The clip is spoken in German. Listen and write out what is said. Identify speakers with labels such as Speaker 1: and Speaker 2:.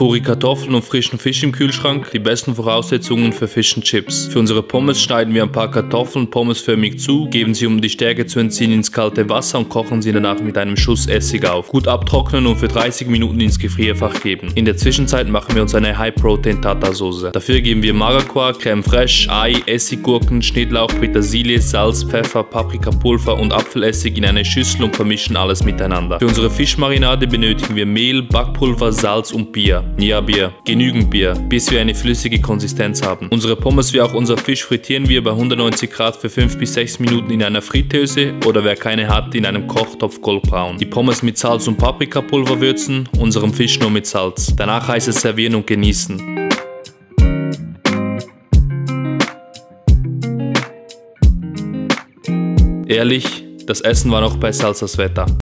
Speaker 1: Puri Kartoffeln und frischen Fisch im Kühlschrank, die besten Voraussetzungen für Fish and Chips. Für unsere Pommes schneiden wir ein paar Kartoffeln pommesförmig zu, geben sie, um die Stärke zu entziehen, ins kalte Wasser und kochen sie danach mit einem Schuss Essig auf. Gut abtrocknen und für 30 Minuten ins Gefrierfach geben. In der Zwischenzeit machen wir uns eine High-Protein-Tartar-Soße. Dafür geben wir Magerquark, Creme fraiche, Ei, Essiggurken, Schnittlauch, Petersilie, Salz, Pfeffer, Paprikapulver und Apfelessig in eine Schüssel und vermischen alles miteinander. Für unsere Fischmarinade benötigen wir Mehl, Backpulver, Salz und Bier. Ja, Bier. Genügend Bier, bis wir eine flüssige Konsistenz haben. Unsere Pommes wie auch unser Fisch frittieren wir bei 190 Grad für 5 bis 6 Minuten in einer Fritteuse oder wer keine hat, in einem Kochtopf goldbraun. Die Pommes mit Salz und Paprikapulver würzen, unseren Fisch nur mit Salz. Danach heißes servieren und genießen. Ehrlich, das Essen war noch besser als das Wetter.